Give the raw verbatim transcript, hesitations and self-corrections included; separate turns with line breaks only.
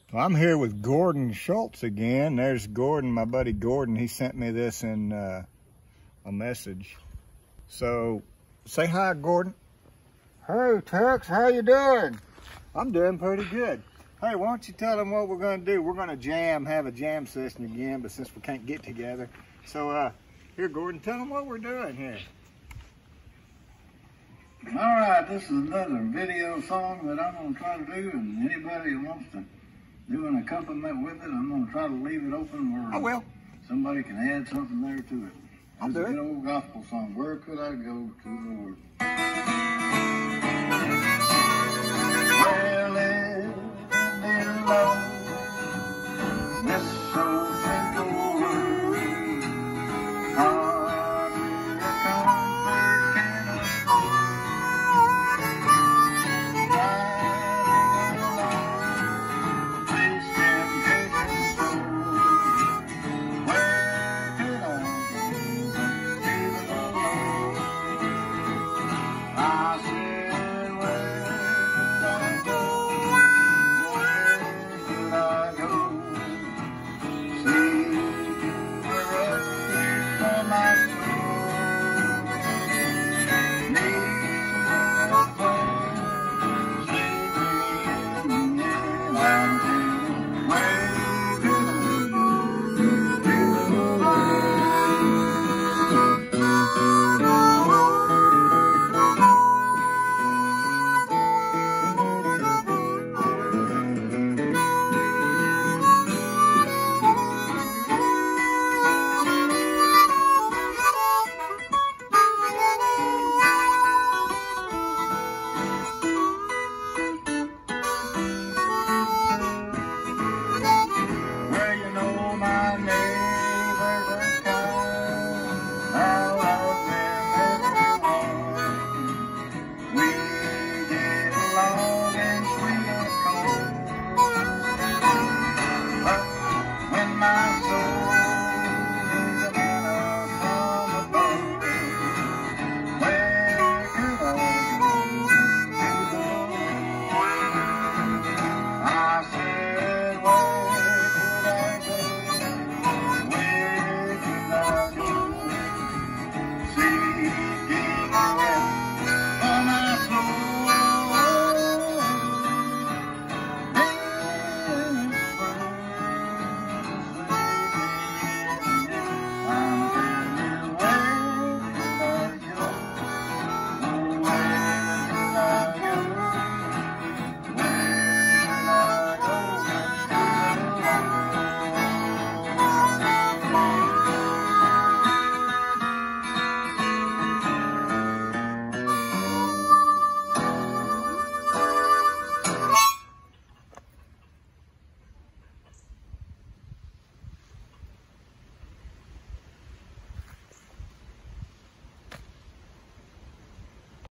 Well, I'm here with Gordon Schultz again. There's Gordon, my buddy Gordon. He sent me this in uh, a message. So, say hi, Gordon. Hey, Tex, how you doing? I'm doing pretty good. Hey, why don't you tell them what we're going to do? We're going to jam, have a jam session again, but since we can't get together. So, uh, here, Gordon, tell them what we're doing here.
All right, this is another video song that I'm going to try to do, and anybody who wants to do an accompaniment with it, I'm going to try to leave it open where
I will.
somebody can add something there to it.
I'll
It's
do
a
it.
good old gospel song, Where Could I Go to the Lord?